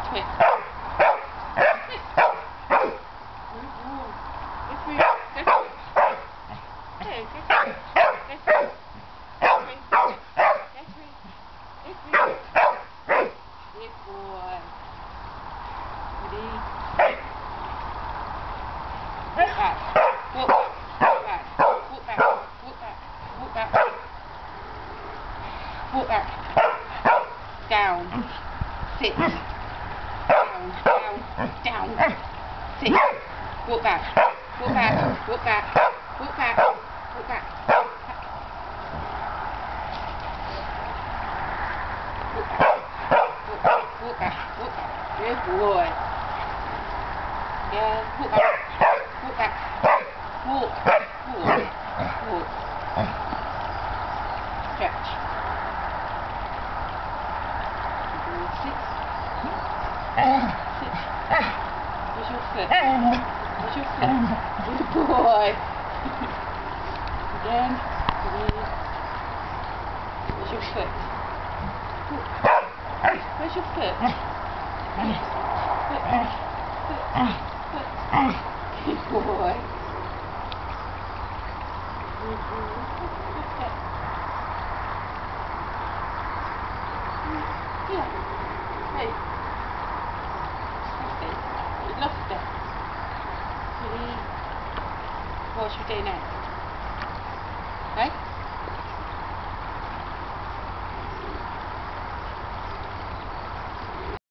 Twist. Good boy. Ready? Walk back. Walk back. Walk back. Walk back. Walk back. Walk back. Down. Sit. Down. Down. Down. Sit. Walk back. Walk back. Walk back. Walk back. Walk back. Walk back. Walk back. Good boy. Yeah. Walk back. Walk back. Walk. Walk. Walk. Stretch. Sit. Sit. Where's your foot? Where's your foot? Good boy. Again. Breathe. Where's your foot? Where's your foot? Foot. Good boy. Yeah. Hey. Lost it. Lost it. Ready? What should we do next?